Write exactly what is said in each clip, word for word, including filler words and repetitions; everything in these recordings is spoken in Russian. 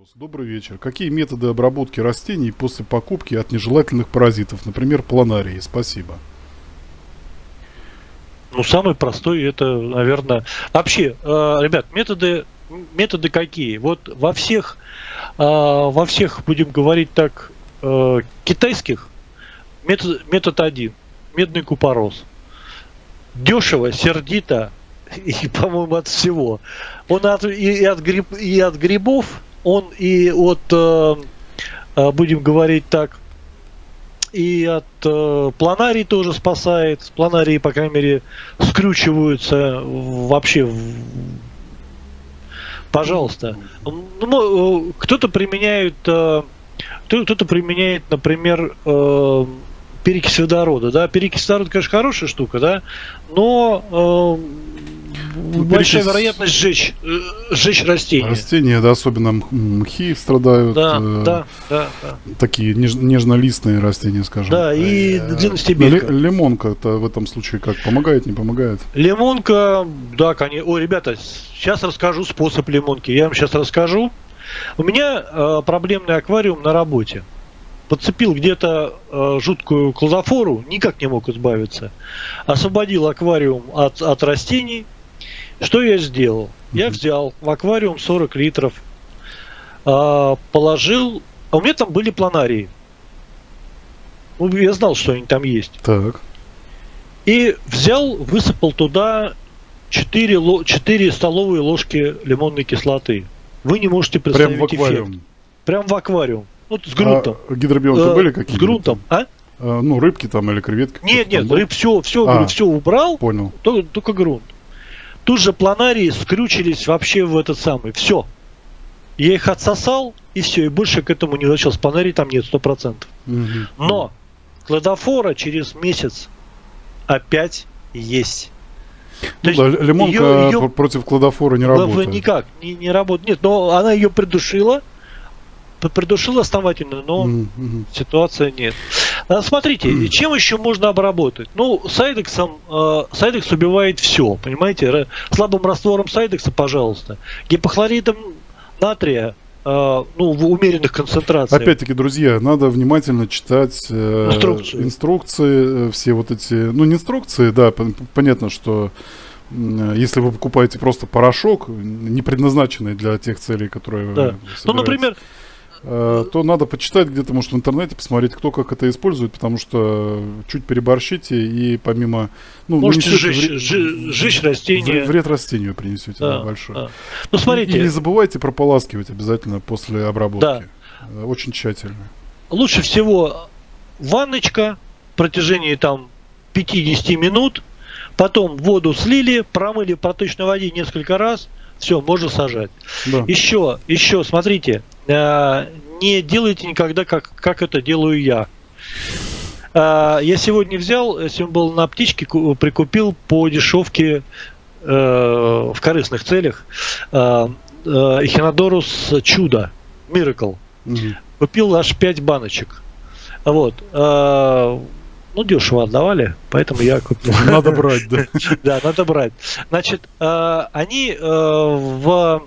вопрос. Добрый вечер. Какие методы обработки растений после покупки от нежелательных паразитов, например, планарии? Спасибо. Ну, самый простой это, наверное... Вообще, э, ребят, методы, методы какие? Вот во всех, э, во всех, будем говорить так, э, китайских, метод, метод один. Медный купорос. Дешево, сердито и, по-моему, от всего. Он от, и, от гриб, и от грибов, он и от, э, э, будем говорить так, и от э, планарий тоже спасает. Планарии, по крайней мере, скрючиваются вообще. В... Пожалуйста. Ну, кто-то применяет, э, кто-то применяет, например, э, перекись водорода. Да? Перекись водорода, конечно, хорошая штука, да, но э, ну, большая перекись... вероятность сжечь, э, сжечь растения. Растения, да, особенно мхи страдают. Да, э, да, да, да. Такие неж, нежнолистные растения, скажем. Да, и э, длинностебелька. Лимонка-то в этом случае как? Помогает, не помогает? Лимонка, да, конечно. Ой, ребята, сейчас расскажу способ лимонки. Я вам сейчас расскажу. У меня э, проблемный аквариум на работе. Подцепил где-то э, жуткую клозофору, никак не мог избавиться. Освободил аквариум от, от растений. Что я сделал? Я взял в аквариум сорок литров, э, положил... А у меня там были планарии. Ну, я знал, что они там есть. Так. И взял, высыпал туда четыре, четыре столовые ложки лимонной кислоты. Вы не можете представить Прям в аквариум? Эффект. Прям в аквариум. Вот с грунтом. А гидробионы были какие-то? С грунтом, а? а? Ну, рыбки там или креветки? Нет, нет, рыб все, все, а, все убрал. Понял. Только, только грунт. Тут же планарии скрючились вообще в этот самый. Все. Я их отсосал, и все. И больше к этому не возвращался. Планарий там нет, сто процентов. Угу. Но клодофора через месяц опять есть. Ну, да, есть лимонка ее, ее против клодофора не работает. Никак не, не работает. Нет, но она ее придушила. Придушила основательно, но mm-hmm. ситуация нет. А, смотрите, mm-hmm. чем еще можно обработать? Ну, сайдексом, э, сайдекс убивает все, понимаете? Слабым раствором сайдекса, пожалуйста. Гипохлоридом натрия, э, ну, в умеренных концентрациях. Опять-таки, друзья, надо внимательно читать э, инструкции. инструкции, все вот эти, ну, не инструкции, да, понятно, что если вы покупаете просто порошок, не предназначенный для тех целей, которые да. вы Ну, например, то надо почитать где-то, может, в интернете, посмотреть, кто как это использует, потому что чуть переборщите, и помимо... Ну, можете сжечь, вред, сжечь растения. Вред растению принесете, да, да, большой. Да. Ну, смотрите. И, и не забывайте прополаскивать обязательно после обработки. Да. Очень тщательно. Лучше всего ванночка в протяжении там пятидесяти минут, потом воду слили, промыли в проточной воде несколько раз, все, можно сажать. Да. Еще, еще, смотрите, э, не делайте никогда, как, как это делаю я. Э, я сегодня взял, сегодня был на аптечке, прикупил по дешевке э, в корыстных целях э, э, Эхинодорус Чудо, Miracle. Угу. Купил аж пять баночек. Вот. Э, Ну, дешево отдавали, поэтому я купил. Надо брать, да? Да, надо брать. Значит, они в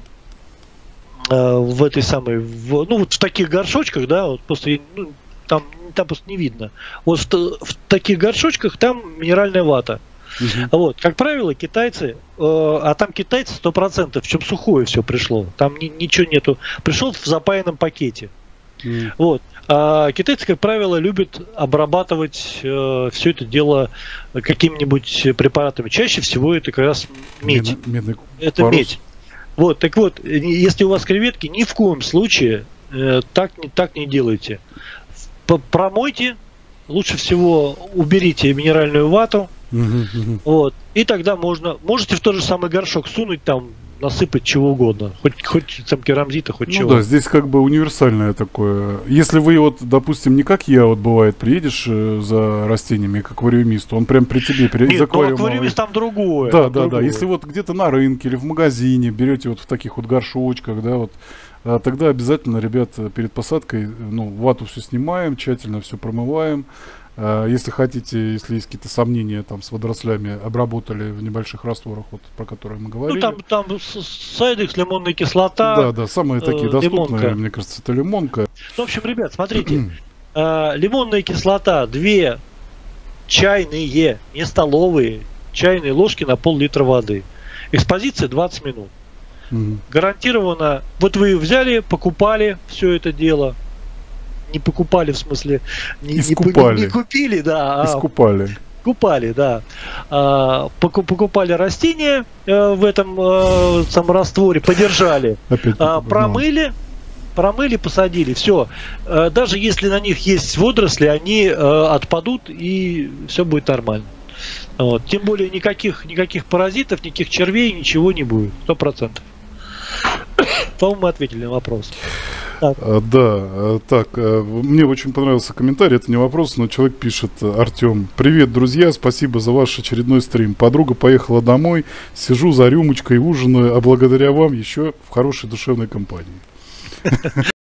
в этой самой, ну, вот в таких горшочках, да, вот просто, ну, там, там просто не видно. Вот в, в таких горшочках там минеральная вата. Угу. Вот, как правило, китайцы, а там китайцы сто процентов, в чем сухое все пришло. Там ни, ничего нету. Пришел в запаянном пакете. Mm. Вот. А китайцы, как правило, любят обрабатывать э, все это дело какими-нибудь препаратами. Чаще всего это как раз медь. Медный это парус. Медь. Вот, так вот, если у вас креветки, ни в коем случае э, так, не, так не делайте. Промойте, лучше всего уберите минеральную вату. Mm-hmm, mm-hmm. Вот, и тогда можно, можете в тот же самый горшок сунуть там, насыпать чего угодно, хоть, хоть там керамзита, хоть ну чего. Да, здесь как бы универсальное такое. Если вы вот, допустим, не как я, вот бывает, приедешь э, за растениями к аквариумисту, он прям при тебе при, Нет, ну аквариумист там другое. Да, там да, другое. да. Если вот где-то на рынке или в магазине берете вот в таких вот горшочках, да, вот, а тогда обязательно, ребят, перед посадкой, ну, вату все снимаем, тщательно все промываем. Если хотите, если есть какие-то сомнения там с водорослями, обработали в небольших растворах, вот, про которые мы говорили. Ну, там, там сайдекс, лимонная кислота. Да, да, самые такие э, доступные, лимонка. мне кажется, это лимонка. Ну, в общем, ребят, смотрите. э, лимонная кислота, две чайные, не столовые, чайные ложки на пол-литра воды. Экспозиция двадцать минут. Mm-hmm. Гарантированно. Вот вы взяли, покупали все это дело. Не покупали, в смысле, не, не, не купили, да. Искупали. А, купали, да. А, покупали растения а, в этом а, самом растворе, подержали, а, промыли, промыли, посадили. Все. А, даже если на них есть водоросли, они а, отпадут и все будет нормально. Вот. Тем более никаких, никаких паразитов, никаких червей, ничего не будет. Сто процентов. По-моему, мы ответили на вопрос. Так. А, да, так, мне очень понравился комментарий, это не вопрос, но человек пишет: Артем, привет, друзья, спасибо за ваш очередной стрим. Подруга поехала домой, сижу за рюмочкой, ужинаю, а благодаря вам еще в хорошей душевной компании.